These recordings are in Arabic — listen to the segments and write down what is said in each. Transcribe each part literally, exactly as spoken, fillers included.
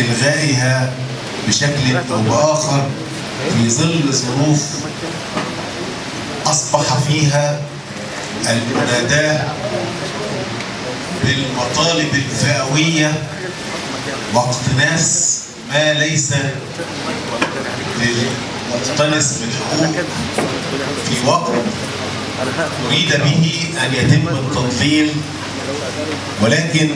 إلغائها بشكل أو بآخر في ظل ظروف أصبح فيها المناداة بالمطالب الفئوية واقتناص ما ليس للمقتنص بالحقوق في وقت أريد به أن يتم التضليل. ولكن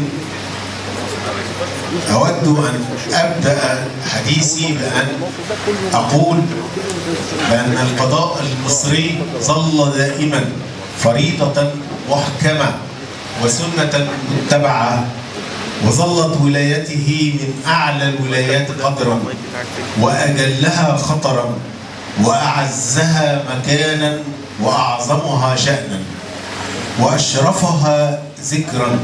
أود أن أبدأ حديثي بأن أقول بأن القضاء المصري ظل دائما فريضة محكمة وسنة متبعة، وظلت ولايته من أعلى الولايات قدرا وأجلها خطرا وأعزها مكانا وأعظمها شأنا وأشرفها ذكرا،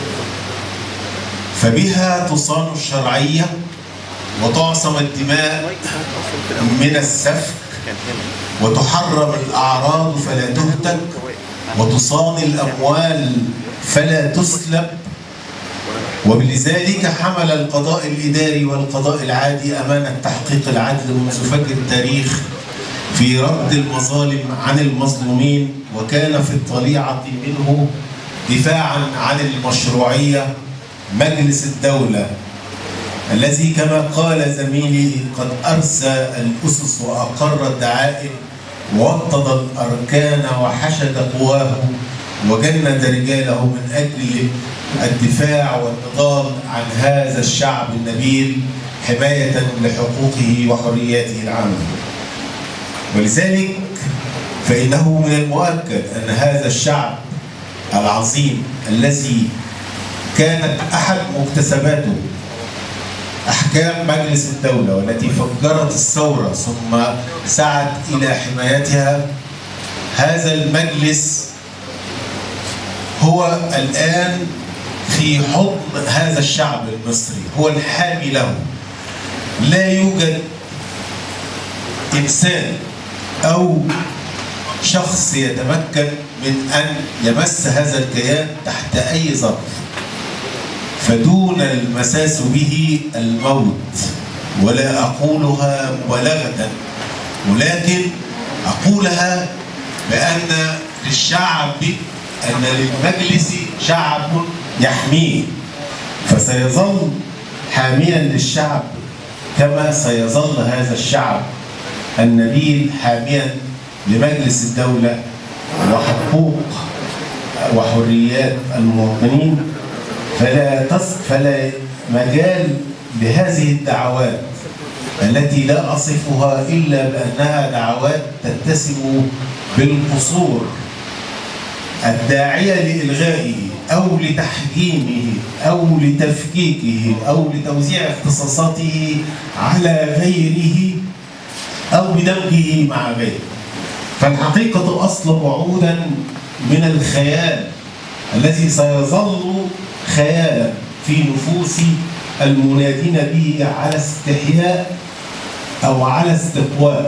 فبها تصان الشرعية وتعصم الدماء من السفك وتحرم الأعراض فلا تهتك وتصان الأموال فلا تسلب. وبلذلك حمل القضاء الإداري والقضاء العادي أمانة تحقيق العدل منذ فجر التاريخ في رد المظالم عن المظلومين، وكان في الطليعة منه دفاعا عن المشروعية مجلس الدولة الذي كما قال زميلي قد أرسى الأسس وأقر الدعائم ووطد الأركان وحشد قواه وجند رجاله من أجل الدفاع والنضال عن هذا الشعب النبيل حماية لحقوقه وحرياته العامة. ولذلك فإنه من المؤكد أن هذا الشعب العظيم الذي كانت أحد مكتسباته أحكام مجلس الدولة والتي فجرت الثورة ثم سعت إلى حمايتها، هذا المجلس هو الآن في حضن هذا الشعب المصري، هو الحامي له. لا يوجد إنسان أو شخص يتمكن من أن يمس هذا الكيان تحت أي ظرف، فدون المساس به الموت. ولا أقولها مبالغة، ولكن أقولها بأن للشعب أن للمجلس شعب يحميه، فسيظل حاميا للشعب كما سيظل هذا الشعب النبيل حاميا لمجلس الدولة وحقوق وحريات المواطنين. فلا تص... فلا مجال لهذه الدعوات التي لا أصفها إلا بأنها دعوات تتسم بالقصور الداعية لإلغائه أو لتحجيمه أو لتفكيكه أو لتوزيع اختصاصاته على غيره أو بدمجه مع غيره. فالحقيقة أصلب عودا من الخيال الذي سيظل خيالا في نفوس المنادين به على استحياء أو على استقواء،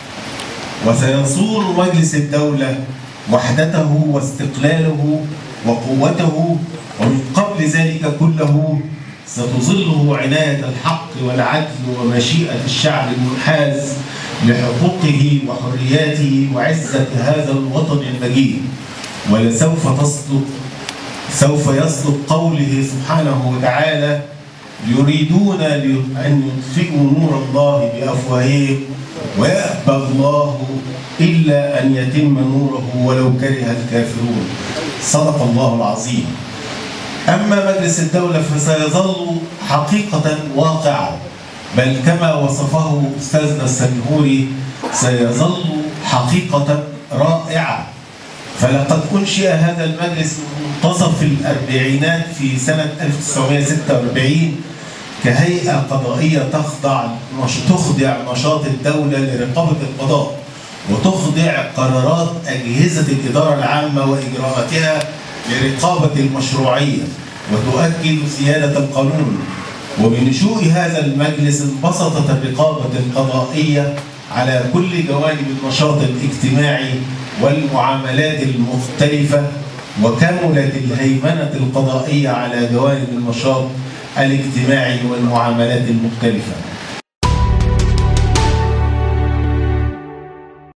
وسيصون مجلس الدولة وحدته واستقلاله وقوته، ومن قبل ذلك كله ستظله عناية الحق والعدل ومشيئة الشعب المنحاز لحقوقه وحرياته وعزة هذا الوطن المجيد. ولسوف تصدق سوف يصدق قوله سبحانه وتعالى: يريدون أن يطفئوا نور الله بأفواههم ويأبى الله إلا أن يتم نوره ولو كره الكافرون. صدق الله العظيم. أما مجلس الدولة فسيظل حقيقة واقعة، بل كما وصفه أستاذنا السنهوري سيظل حقيقة رائعة. فلقد أنشئ هذا المجلس منتصف الأربعينات في سنة ألف وتسعمائة وستة وأربعين كهيئة قضائية تخضع تخضع نشاط الدولة لرقابة القضاء، وتخضع قرارات أجهزة الإدارة العامة وإجراءاتها لرقابة المشروعية، وتؤكد سيادة القانون. وبنشوء هذا المجلس انبسطت الرقابة القضائية على كل جوانب النشاط الاجتماعي والمعاملات المختلفة، وكملت الهيمنة القضائية على جوانب النشاط الاجتماعي والمعاملات المختلفة.